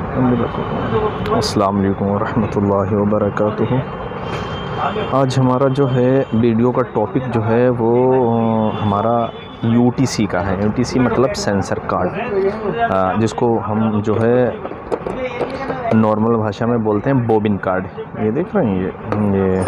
अस्सलाम वालेकुम रहमतुल्लाहि व बरकातुहू। आज हमारा जो है वीडियो का टॉपिक जो है वो हमारा यूटीसी का है। यूटीसी मतलब सेंसर कार्ड, जिसको हम जो है नॉर्मल भाषा में बोलते हैं बोबिन कार्ड। ये देख रहे हैं,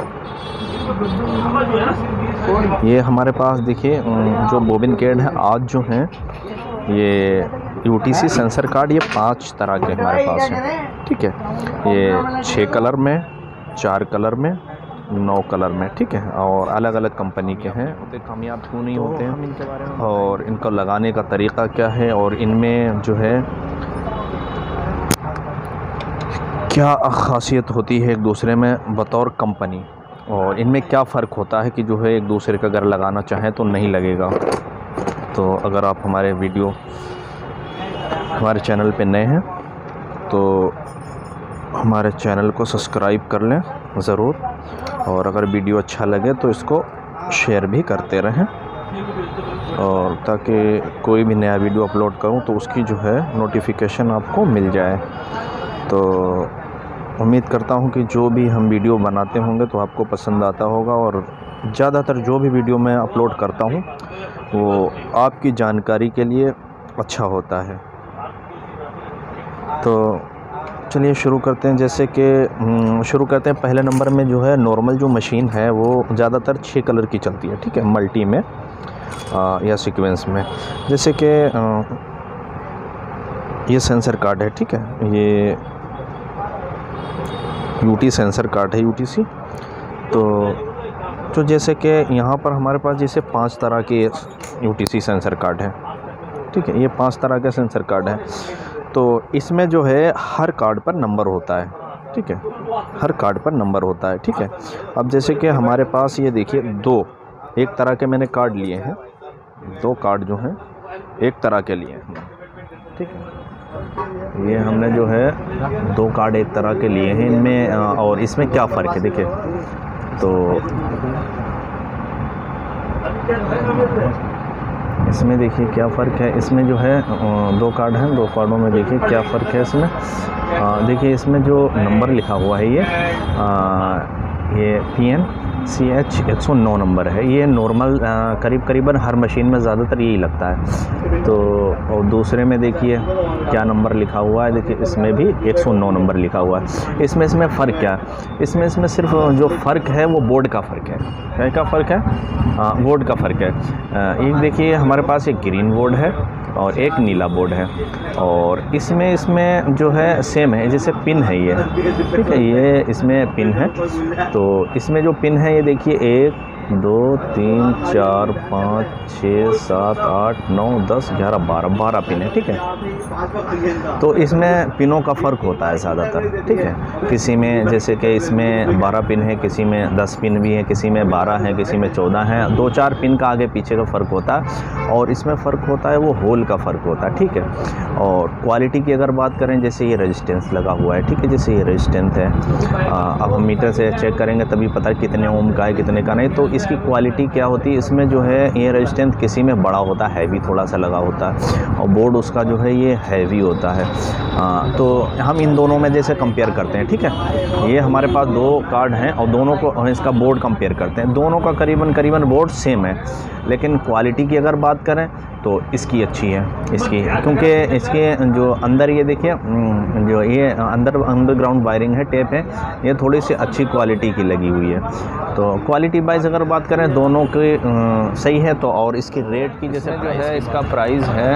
ये हमारे पास देखिए जो बोबिन कार्ड है आज जो है ये यूटीसी सेंसर कार्ड, ये 5 तरह के हमारे पास हैं। ठीक है, ये 6 कलर में, 4 कलर में, 9 कलर में। ठीक है, और अलग अलग कंपनी के हैं। कामयाब क्यों नहीं होते हैं और इनको लगाने का तरीक़ा क्या है और इनमें जो है क्या ख़ासियत होती है एक दूसरे में बतौर कंपनी, और इनमें क्या फ़र्क होता है कि जो है एक दूसरे का अगर लगाना चाहें तो नहीं लगेगा। तो अगर आप हमारे चैनल पे नए हैं तो हमारे चैनल को सब्सक्राइब कर लें ज़रूर, और अगर वीडियो अच्छा लगे तो इसको शेयर भी करते रहें, और ताकि कोई भी नया वीडियो अपलोड करूं तो उसकी जो है नोटिफिकेशन आपको मिल जाए। तो उम्मीद करता हूं कि जो भी हम वीडियो बनाते होंगे तो आपको पसंद आता होगा, और ज़्यादातर जो भी वीडियो मैं अपलोड करता हूं वो आपकी जानकारी के लिए अच्छा होता है। तो चलिए शुरू करते हैं। जैसे कि शुरू करते हैं, पहले नंबर में जो है नॉर्मल जो मशीन है वो ज़्यादातर 6 कलर की चलती है। ठीक है, मल्टी में या सीक्वेंस में। जैसे कि ये सेंसर कार्ड है। ठीक है, ये यूटी सेंसर कार्ड है, यूटीसी। तो जैसे कि यहाँ पर हमारे पास जैसे 5 तरह के यूटीसी सेंसर कार्ड हैं। ठीक है, ये 5 तरह के सेंसर कार्ड हैं। तो इसमें जो है हर कार्ड पर नंबर होता है। ठीक है, हर कार्ड पर नंबर होता है। ठीक है, अब जैसे कि हमारे पास ये देखिए एक तरह के मैंने कार्ड लिए हैं। 2 कार्ड जो हैं एक तरह के लिए हैं। ठीक है, ये हमने जो है 2 कार्ड एक तरह के लिए हैं। इनमें और इसमें क्या फ़र्क है देखिए। तो इसमें देखिए क्या फ़र्क है। इसमें जो है 2 कार्ड हैं, 2 कार्डों में देखिए क्या फ़र्क है इसमें। देखिए इसमें जो नंबर लिखा हुआ है ये PNCH 109 नंबर है। ये नॉर्मल करीबन हर मशीन में ज़्यादातर यही लगता है। तो और दूसरे में देखिए क्या नंबर लिखा हुआ है। देखिए इसमें भी 109 नंबर लिखा हुआ है। इसमें फ़र्क क्या है? इसमें सिर्फ जो फ़र्क है वो बोर्ड का फ़र्क है। क्या का फ़र्क है? बोर्ड का फ़र्क है। एक देखिए हमारे पास एक ग्रीन बोर्ड है और एक नीला बोर्ड है, और इसमें जो है सेम है। जैसे पिन है ये, ठीक है, ये इसमें पिन है। तो इसमें जो पिन है ये देखिए 1 2 3 4 5 6 7 8 9 10 11 12 पिन है। ठीक है, तो इसमें पिनों का फ़र्क होता है ज़्यादातर। ठीक है, किसी में जैसे कि इसमें 12 पिन है, किसी में 10 पिन भी है, किसी में 12 है, किसी में 14 है। 2-4 पिन का आगे पीछे का फ़र्क होता है, और इसमें फ़र्क होता है वो होल का फ़र्क होता है। ठीक है, और क्वालिटी की अगर बात करें, जैसे ये रेजिस्टेंस लगा हुआ है। ठीक है, जैसे ये रेजिस्टेंस है, अब हम मीटर से चेक करेंगे तभी पता है कितने ओम का है कितने का नहीं। तो इसकी क्वालिटी क्या होती है, इसमें जो है ये रेजिस्टेंस किसी में बड़ा होता है, हैवी थोड़ा सा लगा होता है, और बोर्ड उसका जो है ये हैवी होता है। तो हम इन दोनों में जैसे कंपेयर करते हैं। ठीक है, ये हमारे पास 2 कार्ड हैं और दोनों को इसका बोर्ड कंपेयर करते हैं। दोनों का करीबन बोर्ड सेम है, लेकिन क्वालिटी की अगर बात करें तो इसकी अच्छी है, इसकी, क्योंकि इसके जो अंदर ये देखिए जो ये अंडरग्राउंड वायरिंग है, टेप है, ये थोड़ी सी अच्छी क्वालिटी की लगी हुई है। तो क्वालिटी वाइज अगर बात करें दोनों की सही है। तो और इसकी रेट की जैसे जो है इसका प्राइस है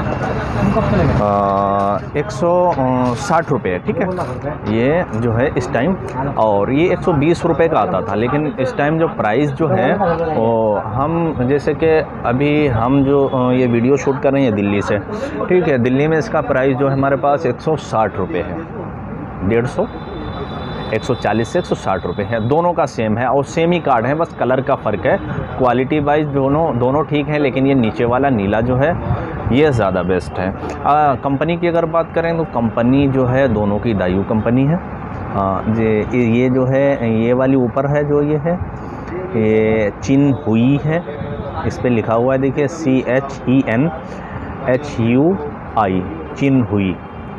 160 रुपये। ठीक है, ये जो है इस टाइम, और ये 120 रुपये का आता था, लेकिन इस टाइम जो प्राइस जो है वो हम जैसे कि अभी हम जो ये वीडियो शूट कर रहे हैं दिल्ली से। ठीक है, दिल्ली में इसका प्राइस जो है हमारे पास 160 रुपये है। 150 140 से 160 रुपये है। दोनों का सेम है और सेम ही कार्ड है, बस कलर का फ़र्क है। क्वालिटी वाइज दोनों ठीक है, लेकिन ये नीचे वाला नीला जो है ये ज़्यादा बेस्ट है। कंपनी की अगर बात करें तो कंपनी जो है दोनों की दायु कंपनी है। ये जो है ये वाली ऊपर है जो ये है ये चिन हुई है, इस पर लिखा हुआ है देखिए CHENHUI चिन हुई।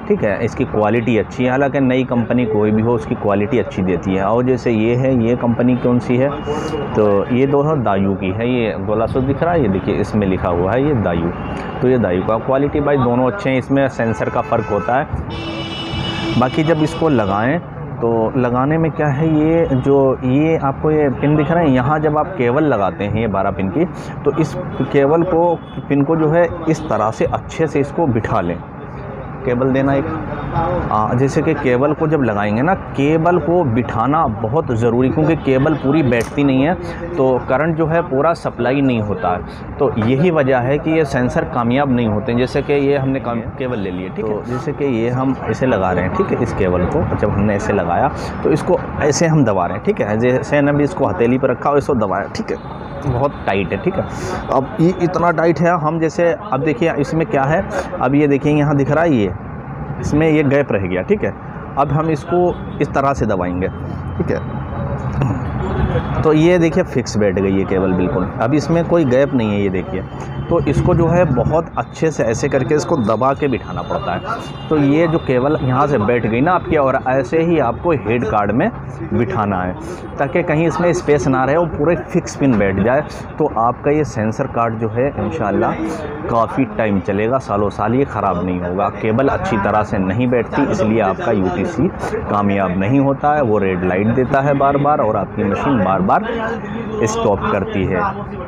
ठीक है। इसकी क्वालिटी अच्छी है, हालांकि नई कंपनी कोई भी हो उसकी क्वालिटी अच्छी देती है। और जैसे ये है, ये कंपनी कौन सी है, तो ये दोनों दायू की है। ये गोला सो दिख रहा है, ये देखिए इसमें लिखा हुआ है ये दायू, तो ये दायू का क्वालिटी भाई दोनों अच्छे हैं। इसमें सेंसर का फ़र्क होता है। बाकी जब इसको लगाएं तो लगाने में क्या है, ये आपको ये पिन दिख रहा है, यहाँ जब आप केबल लगाते हैं ये 12 पिन की, तो इस केबल को पिन को जो है इस तरह से अच्छे से इसको बिठा लें। केबल देना एक जैसे कि केबल को जब लगाएंगे ना, केबल को बिठाना बहुत ज़रूरी, क्योंकि केबल पूरी बैठती नहीं है तो करंट जो है पूरा सप्लाई नहीं होता है। तो यही वजह है कि ये सेंसर कामयाब नहीं होते हैं। जैसे कि ये हमने केबल ले लिए, ठीक है, जैसे कि ये हम ऐसे लगा रहे हैं, ठीक है, इस केबल को जब हमने ऐसे लगाया तो इसको ऐसे हम दबा रहे हैं, ठीक है, जैसे हमने भी इसको हथेली पर रखा और इसको दबाया, ठीक है, बहुत टाइट है, ठीक है। अब ये इतना टाइट है, हम जैसे अब देखिए इसमें क्या है, अब ये देखिए यहाँ दिख रहा है, ये इसमें ये गैप रह गया, ठीक है। अब हम इसको इस तरह से दबाएंगे, ठीक है, तो ये देखिए फिक्स बैठ गई है केबल बिल्कुल। अब इसमें कोई गैप नहीं है, ये देखिए। तो इसको जो है बहुत अच्छे से ऐसे करके इसको दबा के बिठाना पड़ता है। तो ये जो केबल यहाँ से बैठ गई ना आपकी, और ऐसे ही आपको हेड कार्ड में बिठाना है ताकि कहीं इसमें स्पेस ना रहे और पूरे फिक्स पिन बैठ जाए। तो आपका ये सेंसर कार्ड जो है इंशाल्लाह काफ़ी टाइम चलेगा, सालों साल ये ख़राब नहीं होगा। केबल अच्छी तरह से नहीं बैठती, इसलिए आपका यूटीसी कामयाब नहीं होता है। वो रेड लाइट देता है बार बार और आपकी मशीन बार बार स्टॉप करती है,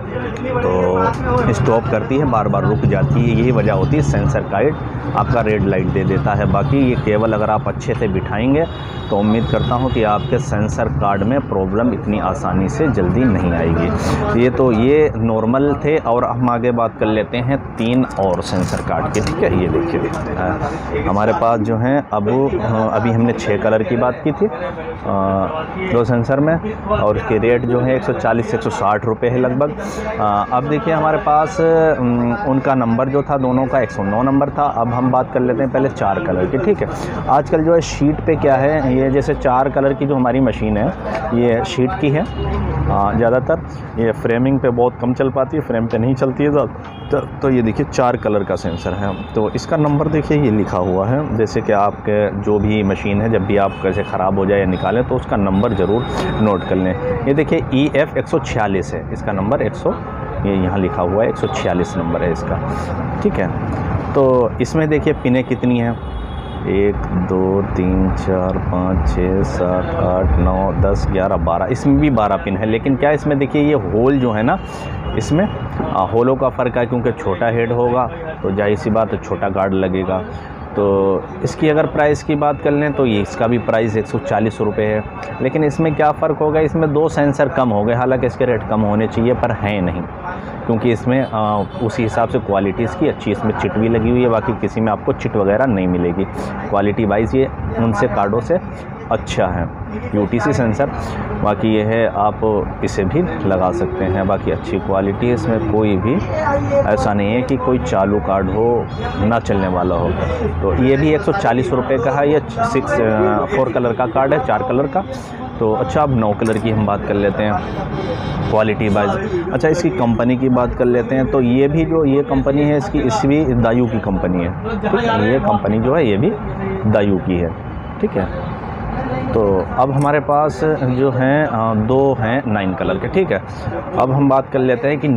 तो स्टॉप करती है, बार बार रुक जाती है। यही वजह होती है सेंसर कार्ड आपका रेड लाइट दे देता है। बाकी ये केबल अगर आप अच्छे से बिठाएंगे तो उम्मीद करता हूँ कि आपके सेंसर कार्ड में प्रॉब्लम इतनी आसानी से जल्दी नहीं आएगी। ये नॉर्मल थे, और हम आगे बात कर लेते हैं 3 और सेंसर कार्ड की, ठीक है। ये देखिए हमारे पास जो हैं अभी हमने 6 कलर की बात की थी 2 सेंसर में, और उसके रेट जो है 140 से 160 रुपये है लगभग। अब देखिए हमारे पास उनका नंबर जो था दोनों का 109 नंबर था। अब हम बात कर लेते हैं पहले 4 कलर की, ठीक है। आजकल जो है शीट पे क्या है, ये जैसे 4 कलर की जो हमारी मशीन है ये शीट की है ज़्यादातर, ये फ्रेमिंग पे बहुत कम चल पाती है, फ्रेम पे नहीं चलती है तो ये देखिए 4 कलर का सेंसर है। तो इसका नंबर देखिए ये लिखा हुआ है, जैसे कि आपके जो भी मशीन है जब भी आप कैसे ख़राब हो जाए या निकालें तो उसका नंबर ज़रूर नोट कर लें। ये देखिए EF 146 है इसका नंबर, ये यहाँ लिखा हुआ है 146 नंबर है इसका, ठीक है। तो इसमें देखिए पिनें कितनी हैं, 1 2 3 4 5 6 7 8 9 10 11 12, इसमें भी 12 पिन है। लेकिन क्या इसमें देखिए ये होल जो है ना, इसमें होलों का फ़र्क है, क्योंकि छोटा हेड होगा तो जाहिर सी बात है छोटा गार्ड लगेगा। तो इसकी अगर प्राइस की बात कर लें तो ये इसका भी प्राइस 140 रुपये है। लेकिन इसमें क्या फ़र्क होगा, इसमें 2 सेंसर कम हो गए, हालांकि इसके रेट कम होने चाहिए पर हैं नहीं, क्योंकि इसमें उसी हिसाब से क्वालिटी इसकी अच्छी, इसमें चिट भी लगी हुई है, बाकी किसी में आपको चिट वगैरह नहीं मिलेगी। क्वालिटी वाइज ये उनसे कार्डों से अच्छा है यूटीसी सेंसर। बाकी ये है आप इसे भी लगा सकते हैं, बाकी अच्छी क्वालिटी है, इसमें कोई भी ऐसा नहीं है कि कोई चालू कार्ड हो ना चलने वाला हो। तो ये भी 140 रुपये का है, ये 4 कलर का कार्ड है, 4 कलर का। तो अच्छा अब 9 कलर की हम बात कर लेते हैं क्वालिटी वाइज। अच्छा इसकी कंपनी की बात कर लेते हैं, तो ये भी जो ये कंपनी है इसकी भी दायू की कंपनी है, ठीक है। ये कंपनी जो है ये भी दायू की है, ठीक है। तो अब हमारे पास जो हैं 2 हैं 9 कलर के, ठीक है। अब हम बात कर लेते हैं कि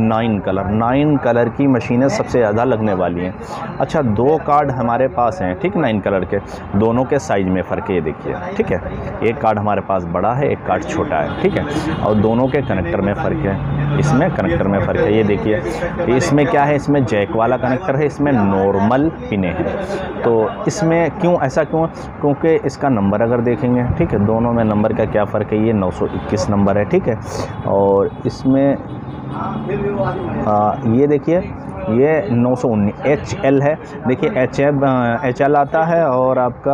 9 कलर की मशीनें सबसे ज़्यादा लगने वाली हैं। अच्छा 2 कार्ड हमारे पास हैं, ठीक, 9 कलर के, दोनों के साइज़ में फ़र्क है, ये देखिए, ठीक है। एक कार्ड हमारे पास बड़ा है, एक कार्ड छोटा है, ठीक है, और दोनों के कनेक्टर में फ़र्क है, इसमें कनेक्टर में फ़र्क है। ये देखिए इसमें क्या है, इसमें जैक वाला कनेक्टर है, इसमें नॉर्मल पिने हैं। तो इसमें क्यों ऐसा क्यों, क्योंकि इसका नंबर अगर देखेंगे, ठीक है, दोनों में नंबर का क्या फ़र्क है, ये 921 नंबर है, ठीक है। और इसमें ये देखिए ये 919 HL है, देखिए HL आता है, और आपका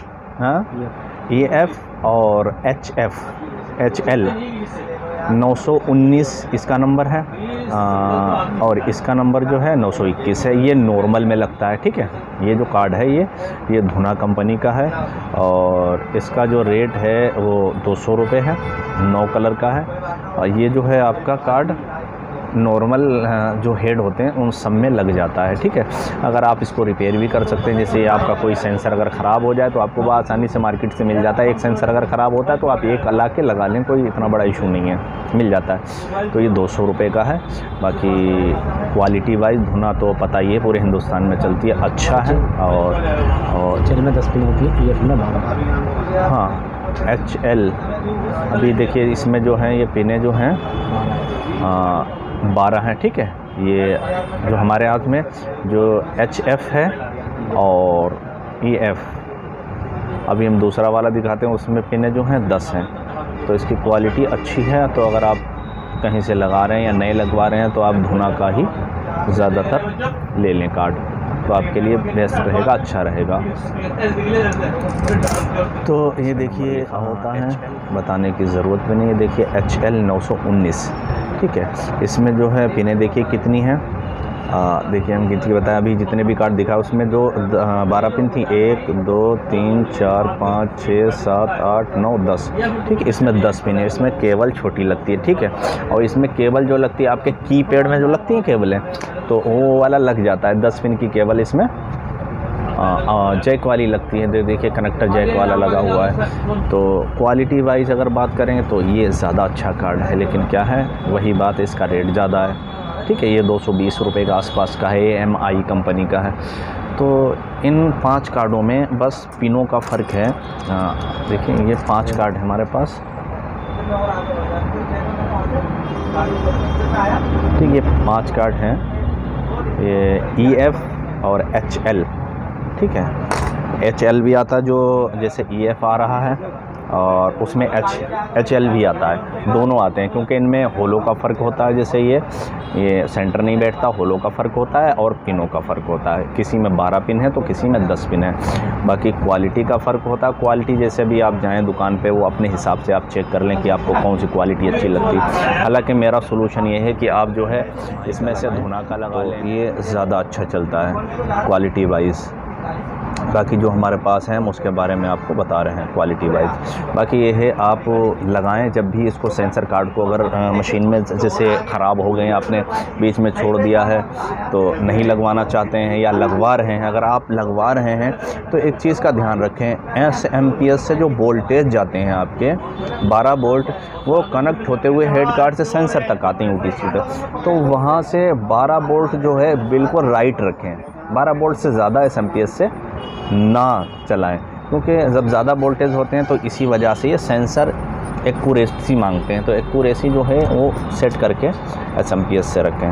EF और HL 919 इसका नंबर है, और इसका नंबर जो है 921 है। ये नॉर्मल में लगता है, ठीक है। ये जो कार्ड है ये धुना कंपनी का है, और इसका जो रेट है वो 200 रुपये है, 9 कलर का है। और ये जो है आपका कार्ड नॉर्मल जो हेड होते हैं उन सब में लग जाता है, ठीक है। अगर आप इसको रिपेयर भी कर सकते हैं, जैसे आपका कोई सेंसर अगर ख़राब हो जाए तो आपको बहुत आसानी से मार्केट से मिल जाता है। एक सेंसर अगर ख़राब होता है तो आप एक ला के लगा लें, कोई इतना बड़ा इशू नहीं है, मिल जाता है। तो ये 200 रुपये का है। बाकी क्वालिटी वाइज धुना तो पता ही है पूरे हिंदुस्तान में चलती है, अच्छा है। और चल में 10 पिन होती है, ये में 12। हाँ HL, अभी देखिए इसमें जो है ये पिनें जो हैं 12 हैं, ठीक है। ये जो हमारे हाथ में जो HF है और EF, अभी हम दूसरा वाला दिखाते हैं, उसमें पिनें जो हैं 10 हैं। तो इसकी क्वालिटी अच्छी है। तो अगर आप कहीं से लगा रहे हैं या नए लगवा रहे हैं तो आप धुना का ही ज़्यादातर ले लें कार्ड, तो आपके लिए बेस्ट रहेगा, अच्छा रहेगा। तो ये देखिए होता है, बताने की ज़रूरत भी नहीं है। देखिए HL 919, ठीक है। इसमें जो है पिनें देखिए कितनी हैं, देखिए हम गिनती बताएं, अभी जितने भी कार्ड दिखा उसमें जो 12 पिन थी, 1 2 3 4 5 6 7 8 9 10, ठीक है। इसमें 10 पिन है। इसमें केबल छोटी लगती है, ठीक है। और इसमें केबल जो लगती है आपके कीपैड में जो लगती है केबलें, तो वो वाला लग जाता है। 10 पिन की केबल इसमें जैक वाली लगती है। देखिए कनेक्टर जैक वाला लगा हुआ है। तो क्वालिटी वाइज अगर बात करें तो ये ज़्यादा अच्छा कार्ड है, लेकिन क्या है वही बात है, इसका रेट ज़्यादा है, ठीक है। ये 220 रुपये के आसपास का है, ये MI कंपनी का है। तो इन 5 कार्डों में बस पिनों का फ़र्क है। देखिए ये 5 कार्ड है हमारे पास, ठीक है। 5 कार्ड हैं, ये EF और HL, ठीक है। HL भी आता है, जो जैसे EF आ रहा है, और उसमें HL भी आता है, दोनों आते हैं, क्योंकि इनमें होलो का फ़र्क होता है। जैसे ये सेंटर नहीं बैठता, होलो का फ़र्क होता है और पिनों का फ़र्क होता है। किसी में 12 पिन है तो किसी में 10 पिन है। बाकी क्वालिटी का फ़र्क होता है। क्वालिटी जैसे भी आप जाएं दुकान पे, वो अपने हिसाब से आप चेक कर लें कि आपको कौन सी क्वालिटी अच्छी लगती है। हालांकि मेरा सोल्यूशन ये है कि आप जो है इसमें से धुना का लगा लें, ये ज़्यादा अच्छा चलता है क्वालिटी वाइज। बाकी जो हमारे पास हैं हम उसके बारे में आपको बता रहे हैं क्वालिटी वाइज। बाकी ये है, आप लगाएं जब भी इसको, सेंसर कार्ड को अगर मशीन में जैसे ख़राब हो गए, आपने बीच में छोड़ दिया है तो नहीं लगवाना चाहते हैं या लगवा रहे हैं, अगर आप लगवा रहे हैं तो एक चीज़ का ध्यान रखें, SMPS से जो वोल्टेज जाते हैं आपके 12 वोल्ट, वो कनेक्ट होते हुए हेड कार्ड से सेंसर तक आते हैं UTC तक। तो वहाँ से 12 वोल्ट जो है बिल्कुल राइट रखें, 12 वोल्ट से ज़्यादा SMPS से ना चलाएं, क्योंकि जब ज़्यादा वोल्टेज होते हैं तो इसी वजह से ये सेंसर एक्यूरेसी मांगते हैं। तो एक्यूरेसी जो है वो सेट करके SMPS से रखें।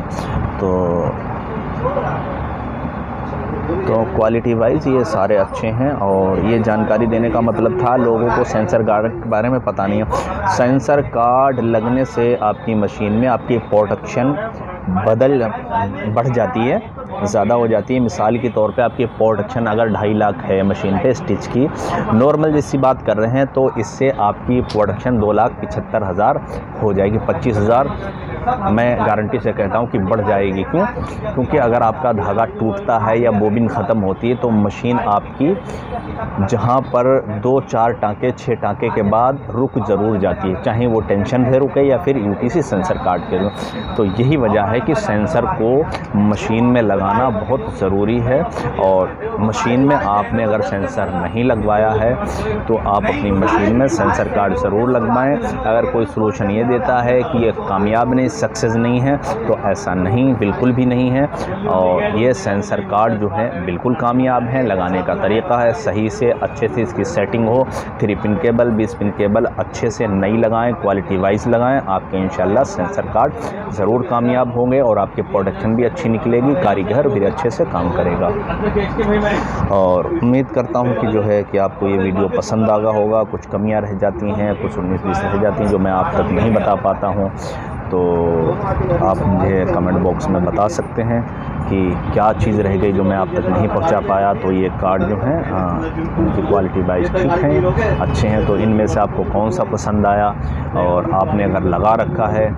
तो क्वालिटी वाइज ये सारे अच्छे हैं। और ये जानकारी देने का मतलब था, लोगों को सेंसर कार्ड के बारे में पता नहीं है। सेंसर कार्ड लगने से आपकी मशीन में आपकी प्रोटेक्शन बढ़ जाती है, ज़्यादा हो जाती है। मिसाल के तौर पे आपकी प्रोटेक्शन अगर 2.5 लाख है मशीन पे स्टिच की, नॉर्मल जिसकी बात कर रहे हैं, तो इससे आपकी प्रोटेक्शन 2,75,000 हो जाएगी। 25,000 मैं गारंटी से कहता हूं कि बढ़ जाएगी। क्यों? क्योंकि अगर आपका धागा टूटता है या बोबिन ख़त्म होती है तो मशीन आपकी जहां पर 2-4 टाँके 6 टाँके के बाद रुक ज़रूर जाती है, चाहे वो टेंशन से रुके या फिर UTC सेंसर काट के। तो यही वजह है कि सेंसर को मशीन में लगाना बहुत ज़रूरी है। और मशीन में आपने अगर सेंसर नहीं लगवाया है तो आप अपनी मशीन में सेंसर कार्ड ज़रूर लगवाएं। अगर कोई सलूशन ये देता है कि ये कामयाब नहीं, सक्सेस नहीं है, तो ऐसा नहीं, बिल्कुल भी नहीं है। और ये सेंसर कार्ड जो है बिल्कुल कामयाब है। लगाने का तरीका है, सही से अच्छे से इसकी सेटिंग हो, 3 पिन केबल 20 पिन केबल अच्छे से नई लगाएं, क्वालिटी वाइज लगाएं, आपके इंशाल्लाह सेंसर कार्ड ज़रूर कामयाब होंगे और आपकी प्रोडक्शन भी अच्छी निकलेगी, कारीगर भी अच्छे से काम करेगा। और उम्मीद करता हूं कि जो है कि आपको ये वीडियो पसंद आगा होगा। कुछ कमियां रह जाती हैं, कुछ 19-20 रह जाती हैं जो मैं आप तक नहीं बता पाता हूं, तो आप मुझे कमेंट बॉक्स में बता सकते हैं कि क्या चीज़ रह गई जो मैं आप तक नहीं पहुंचा पाया। तो ये कार्ड जो हैं उनकी क्वालिटी वाइज ठीक हैं, अच्छे हैं। तो इनमें से आपको कौन सा पसंद आया और आपने अगर लगा रखा है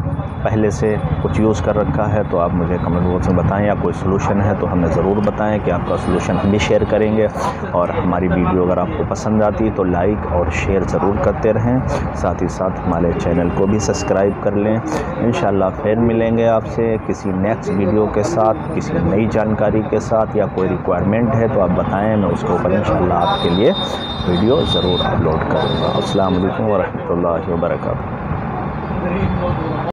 पहले से कुछ यूज़ कर रखा है तो आप मुझे कमेंट बॉक्स में बताएं, या कोई सलूशन है तो हमें ज़रूर बताएं कि आपका सलूशन हम भी शेयर करेंगे। और हमारी वीडियो अगर आपको पसंद आती तो लाइक और शेयर ज़रूर करते रहें, साथ ही साथ हमारे चैनल को भी सब्सक्राइब कर लें। इंशाल्लाह फिर मिलेंगे आपसे किसी नेक्स्ट वीडियो के साथ, किसी नई जानकारी के साथ, या कोई रिक्वायरमेंट है तो आप बताएं, मैं उसके ऊपर इंशाल्लाह आपके लिए वीडियो ज़रूर अपलोड करूँगा। अस्सलाम वालेकुम व रहमतुल्लाहि व बरकातहू।